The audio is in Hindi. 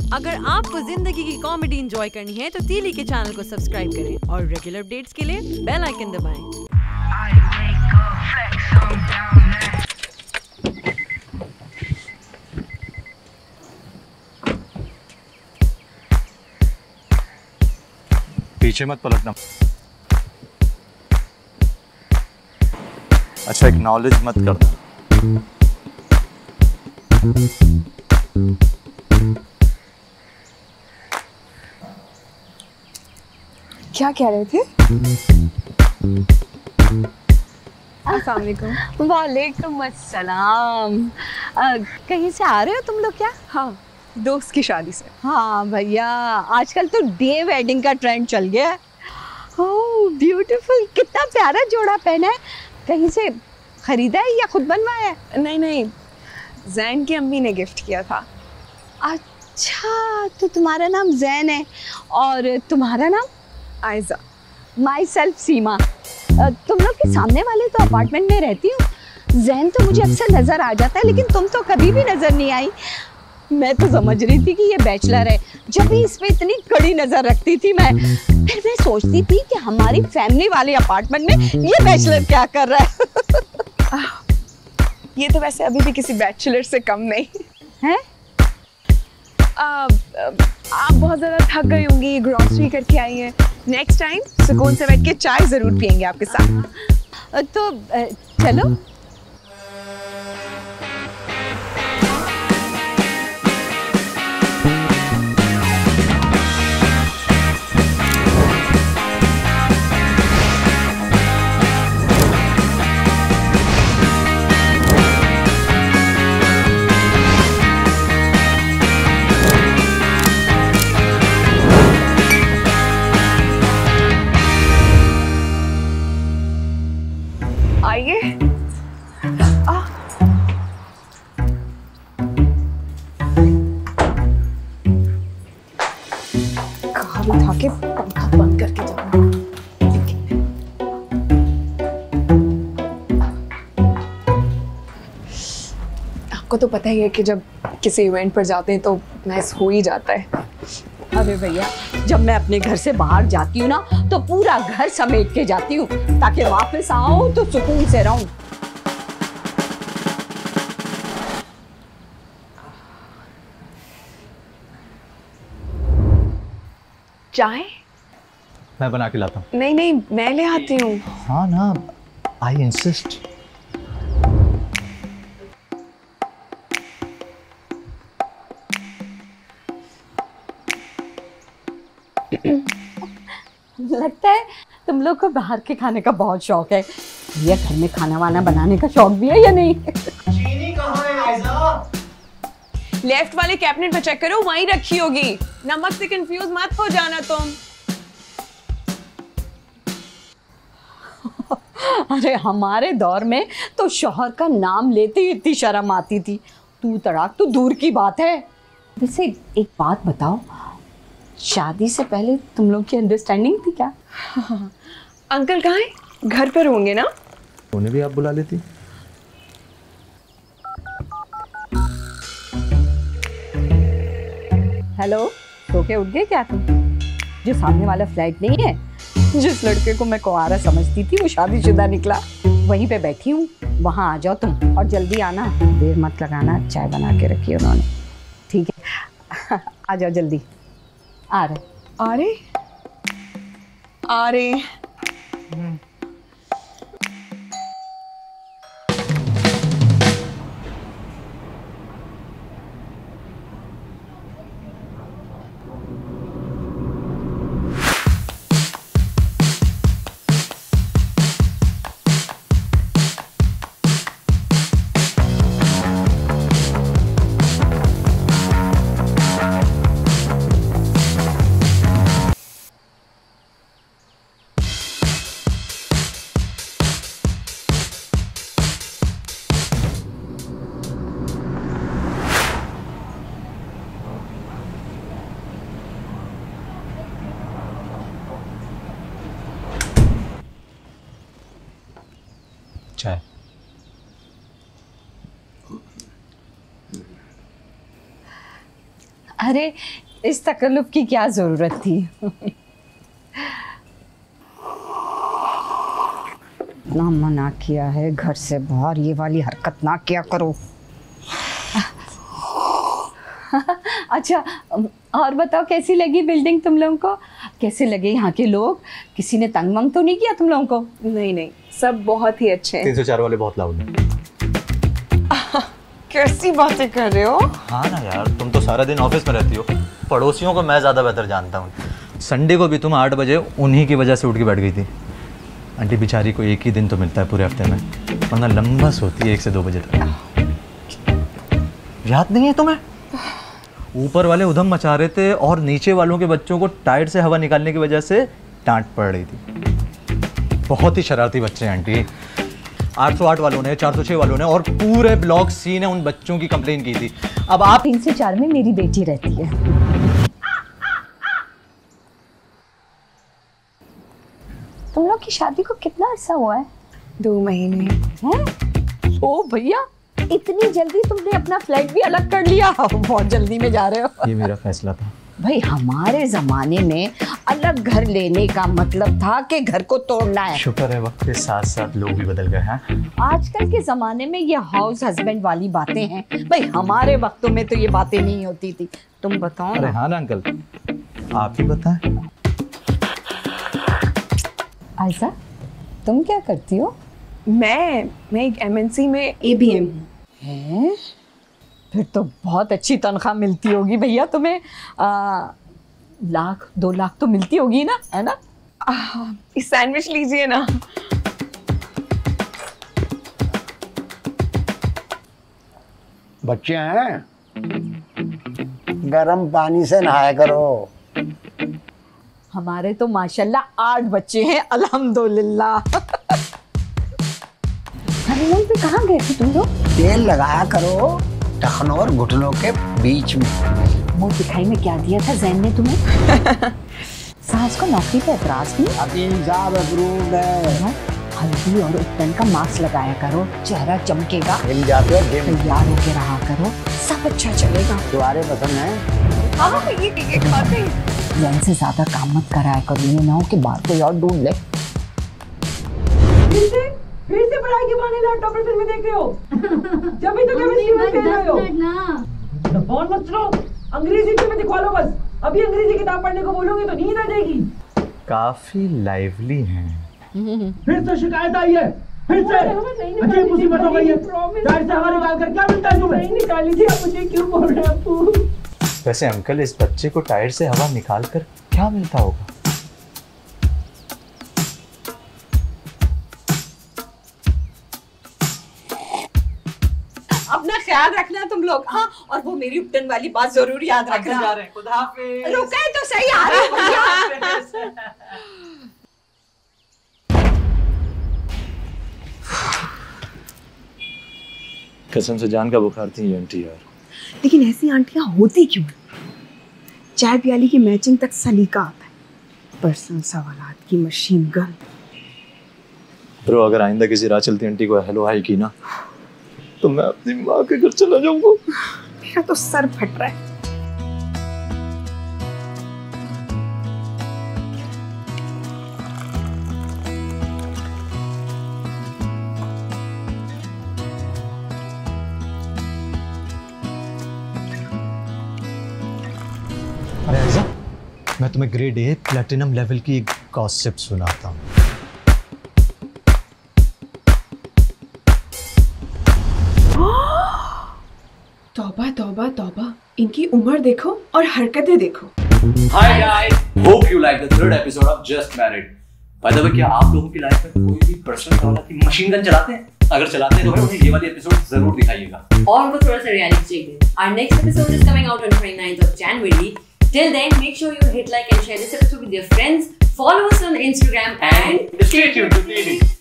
अगर आपको जिंदगी की कॉमेडी एंजॉय करनी है तो तीली के चैनल को सब्सक्राइब करें और रेगुलर अपडेट्स के लिए बेल आइकन दबाएं। पीछे मत पलटना। अच्छा, एक्नॉलेज मत करना। क्या कह रहे थे? अस्सलाम वालेकुम। वालेकुम अस्सलाम। कहीं से आ रहे हो तुम लोग क्या? हाँ, दोस्त की शादी से। हाँ भैया, आजकल तो डे वेडिंग का ट्रेंड चल गया है। ओह ब्यूटीफुल, कितना प्यारा जोड़ा पहना है। कहीं से खरीदा है या खुद बनवाया है? नहीं, जैन की अम्मी ने गिफ्ट किया था। अच्छा, तो तुम्हारा नाम जैन है और तुम्हारा नाम? आयजा। Myself Seema. तुम लोग के सामने वाले तो अपार्टमेंट में रहती हो। जैन तो मुझे अक्सर नजर आ जाता है, लेकिन तुम तो कभी भी नजर नहीं आई। मैं तो समझ रही थी कि ये बैचलर है, जब भी इस पे इतनी कड़ी नजर रखती थी मैं। फिर मैं सोचती थी कि हमारी फैमिली वाले अपार्टमेंट में ये बैचलर क्या कर रहा है। ये तो वैसे अभी भी किसी बैचलर से कम नहीं है। आप बहुत ज्यादा थक गई होंगी, ग्रॉसरी करके आई हैं। नेक्स्ट टाइम सुकून से बैठ के चाय जरूर पियेंगे आपके साथ। तो चलो। आइए। कार उठा के पंखा बंद करके जाना। आपको तो पता ही है कि जब किसी इवेंट पर जाते हैं तो मैस हो ही जाता है। अरे भैया, जब मैं अपने घर से बाहर जाती हूँ ना, तो पूरा घर समेट के जाती हूँ ताकि वापस आऊं तो सुकून से रहूं। चाय? मैं बना के लाता हूँ। नहीं, मैं ले आती हूँ। हाँ ना, आई इंसिस्ट। लगता है तुम लोग को बाहर के खाने का बहुत शौक है। ये घर में खाना वाना बनाने का शौक भी है या नहीं? चीनी कहाँ है आयजा? लेफ्ट वाले कैबिनेट में चेक करो, वहीं रखी होगी। नमक से कंफ्यूज मत हो जाना तुम। अरे हमारे दौर में तो शौहर का नाम लेते ही इतनी शर्म आती थी। तू तड़ाक तो दूर की बात है। वैसे एक बात बताओ, शादी से पहले तुम लोग की अंडरस्टैंडिंग थी क्या? अंकल कहाँ हैं? घर पर होंगे ना? उन्हें भी आप बुला लेती। हेलो, सो के उठ गए क्या तुम? जो सामने वाला फ्लैट नहीं है, जिस लड़के को मैं कुंवारा समझती थी वो शादीशुदा निकला। वहीं पे बैठी हूँ, वहाँ आ जाओ तुम और जल्दी आना। देर मत लगाना, चाय बना के रखी है उन्होंने। ठीक है, आ जाओ जल्दी। आ रहे। चाय। अरे इस तकल्लुफ की क्या जरूरत थी। ना मना किया है घर से बाहर, ये वाली हरकत ना किया करो। अच्छा और बताओ कैसी लगी बिल्डिंग तुम लोगों को? कैसे लगे यहाँ के लोग? किसी ने तंग मंग तो नहीं किया तुम लोगों को? नहीं नहीं, सब बहुत ही अच्छे हैं। 304 वाले बहुत लाउड हैं। कैसी बातें कर रहे हो? हाँ ना यार, तुम तो सारा दिन ऑफिस में रहती हो, पड़ोसियों को मैं ज़्यादा बेहतर जानता हूँ। संडे को भी तुम 8 बजे उन्हीं की वजह से उठ के बैठ गई थी। आंटी बेचारी को एक ही दिन तो मिलता है पूरे हफ्ते में, वरना लंबा सोती है 1 से 2 बजे तक। याद नहीं है तुम्हें? ऊपर वाले उधम मचा रहे थे और नीचे वालों के बच्चों को टायर से हवा निकालने की वजह से डांट पड़ रही थी। बहुत ही शरारती बच्चे हैं आंटी। 808 वालों ने, 406 वालों ने और पूरे ब्लॉक सी ने उन बच्चों की कंप्लेन की थी। अब आप 3 से 4 में मेरी बेटी रहती है। तुम लोग की शादी को कितना अर्सा हुआ है? 2 महीने। हैं? ओ भैया, इतनी जल्दी तुमने अपना फ्लैट भी अलग कर लिया? बहुत जल्दी में जा रहे हो। ये मेरा फैसला था भाई, हमारे जमाने में अलग घर लेने का मतलब था कि घर को तोड़ना है। शुक्र है वक्त के साथ साथ लोग भी बदल गए हैं। आजकल के जमाने में ये हाउस हस्बैंड वाली बातें हैं। भाई हमारे वक्तों में तो ये बातें नहीं होती थी। तुम बताओ अरे ना। हाँ ना अंकल, आप ही बताएं। आयशा, तुम क्या करती हो? मैं एक MNC में ABM हूँ। हैं? फिर तो बहुत अच्छी तनख्वाह मिलती होगी भैया तुम्हें। 1-2 लाख तो मिलती होगी ना, है ना? इस सैंडविच लीजिए ना। बच्चे हैं, गर्म पानी से नहाया करो। हमारे तो माशाल्लाह 8 बच्चे हैं, अल्हम्दुलिल्लाह। हनीमून पे कहाँ गए थे तुम लोग? तेल लगाया करो टखनों और घुटनों के बीच में। मुंह दिखाई में क्या दिया था जैन ने तुम्हें? सास को नौकरी पे एतराज नहीं? अकील साहब अप्रूव्ड है। हल्दी और उपटन का मास्क लगाया करो, चेहरा चमकेगा। जिम जाते हो? जिम तैयार होके रहा करो, सब अच्छा चलेगा। तुम्हारे पसंद है? हाँ ये खाते हैं। जैन से ज्यादा काम मत कराया करो, ये ना हो कि बाहर कोई और ढूंढ ले। फिर से पढ़ाई के बहाने लैपटॉप पर फिल्में देख रहे हो? जब भी तो केमिस्ट्री में फेल रहे हो। फोन मत चलो, अंग्रेजी फिल्में दिखवा लो बस। अभी अंग्रेजी किताब पढ़ने को बोलोगे तो नींद आ जाएगी। काफी लाइवली हैं। फिर से शिकायत आई है, फिर से अजीब मुसीबत हो गई है। टायर से हवा निकाल कर क्या मिलता है तुम्हें? नहीं निकाली थी, अब मुझे क्यों बोल रहे हैं अप्पू? वैसे अंकल, इस बच्चे को टायर से हवा निकाल कर क्या मिलता होगा? अपना ख्याल रखना तुम लोग। हाँ, और वो मेरी उपटन वाली बात जरूर याद रखना। खुदा हाफिज। रुके तो सही, आ रही हूँ। कसम से जान का बुखार थी आंटी यार। लेकिन ऐसी आंटियां होती क्यों? चाय प्याली की मैचिंग तक सलीका आता है। पर्सनल सवालात की मशीन गन। ब्रो, अगर आइंदा किसी राह चलती आंटी को हेलो हाई की ना, तो मैं अपनी माँ के घर चला जाऊंगा। मेरा तो सर फट रहा है। अरे आयशा, मैं तुम्हें ग्रेड A प्लैटिनम लेवल की एक गॉसिप सुनाता हूँ। तौबा तौबा तौबा, इनकी उम्र देखो और हरकतें देखो। Hi guys, hope you like the 3rd episode of Just Married. By the way, क्या आप लोगों की लाइफ में कोई भी पर्सनल वाला की मशीन गन चलाते हैं? अगर चलाते हैं तो भाई उन्हें ये वाली एपिसोड जरूर दिखाइएगा। और वो थोड़ा सा रियलिटी चेक दे। Our next episode is coming out on 29th of January. Till then, make sure you hit like and share this episode with your friends. Follow us on Instagram and Stay tuned to TV.